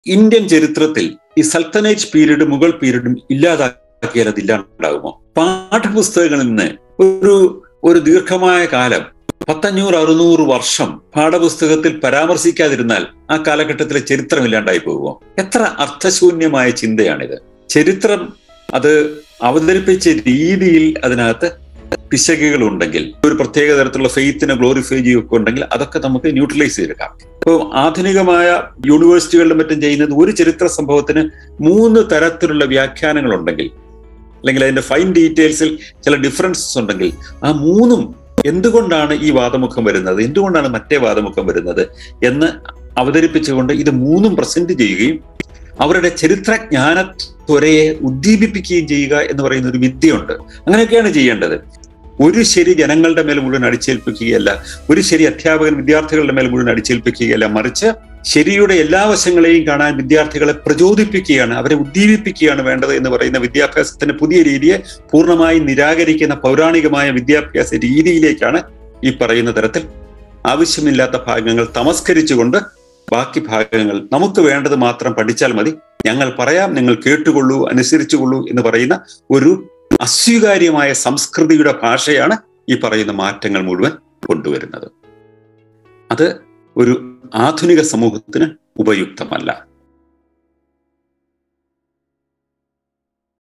Indian ചരിത്രത്തിൽ ഈ sultanate period Mughal പീരീഡും ഇല്ലാതാക്കിയാൽ അത് ഇല്ലാണ്ടാകുമോ? പാഠപുസ്തകങ്ങളിൽ നിന്ന് ഒരു ദീർഘമായ കാലം 500-600 വർഷം പാഠപുസ്തകത്തിൽ പരാമർശിക്കാതിരുന്നാൽ ആ കാലഘട്ടത്തിലെ ചരിത്രം ഇല്ലാണ്ടായി പോകുമോ? എത്ര അർത്ഥശൂന്യമായ ചിന്തയാണിത്. ചരിത്രം അത് അവതരിപ്പിച്ച രീതിയിൽ അതിനകത്ത് പിശകുകൾ ഉണ്ടെങ്കിൽ, ഒരു പ്രത്യേക തരത്തിലുള്ള ഫെയ്ത്തിനെ ഗ്ലോറിഫൈ ചെയ്യുകയൊക്കെ ഉണ്ടെങ്കിൽ അതൊക്കെ നമുക്ക് ന്യൂട്രലൈസ് ചെയ്തെടുക്കാം. ഇപ്പോൾ ആധുനികമായ യൂണിവേഴ്സിറ്റികളിലും മറ്റും ചെയ്യുന്നത് ഒരു ചരിത്ര സംഭവത്തിന് 3 തരത്തിലുള്ള വ്യാഖ്യാനങ്ങൾ ഉണ്ടെങ്കിൽ, അല്ലെങ്കിൽ അതിന്റെ ഫൈൻ ഡീറ്റെയിൽസിൽ ചില ഡിഫറൻസസ് ഉണ്ടെങ്കിൽ, ആ 3ഉം എന്തുകൊണ്ടാണ് ഈ വാദമുഖം വരുന്നത്, എന്തുകൊണ്ടാണ് മറ്റേ വാദമുഖം വരുന്നത് എന്ന് അവതരിപ്പിച്ചുകൊണ്ട് ഇത് 3ഉം പ്രസന്റ് ചെയ്യുകയും അവരുടെ ചരിത്രജ്ഞാനത്വരയെ ഉദ്ദീപിപ്പിക്കുകയും ചെയ്യുക എന്ന് പറയുന്ന ഒരു വിദ്യയുണ്ട്. അങ്ങനെയൊക്കെയാണ് ചെയ്യേണ്ടത്. ഒരു ശരി ജനങ്ങളുടെ മേൽ മുഴുവൻ അടിച്ചേൽപ്പിക്കുകയല്ല, ഒരു ശരി അധ്യാപകൻ വിദ്യാർത്ഥികളുടെ മേൽ മുഴുവൻ അടിച്ചേൽപ്പിക്കുകയല്ല, മറിച്ച് ശരിയുടെ എല്ലാ വശങ്ങളെയും കാണാൻ വിദ്യാർത്ഥികളെ പ്രചോദിപ്പിക്കുകയാണ്, അവരെ ഉദ്ദീപിപ്പിക്കുകയാണ് വേണ്ടത് എന്ന് പറയുന്ന വിദ്യാഭ്യാസത്തിന്റെ പുതിയ രീതിയെ പൂർണ്ണമായി നിരാകരിക്കുന്ന പൗരാണികമായ വിദ്യാഭ്യാസ രീതിയിലേക്കാണ് ഈ പറയുന്ന തരത്തിൽ ആവശ്യമില്ലാത്ത ഭാഗങ്ങൾ തമസ്കരിച്ചുകൊണ്ട് ബാക്കി ഭാഗങ്ങൾ നമുക്ക് വേണ്ടത് മാത്രം പഠിച്ചാൽ മതി, ഞങ്ങൾ പറയാം, നിങ്ങൾ കേട്ടുകൊള്ളൂ, അനുസരിച്ചുകൊള്ളൂ എന്ന് പറയുന്ന ഒരു അസ്വീകാര്യമായ സംസ്കൃതിയുടെ ഭാഷയാണ് ഈ പറയുന്ന മാറ്റങ്ങൾ മുഴുവൻ കൊണ്ടുവരുന്നത്. അത് ഒരു ആധുനിക സമൂഹത്തിന് ഉപയുക്തമല്ല.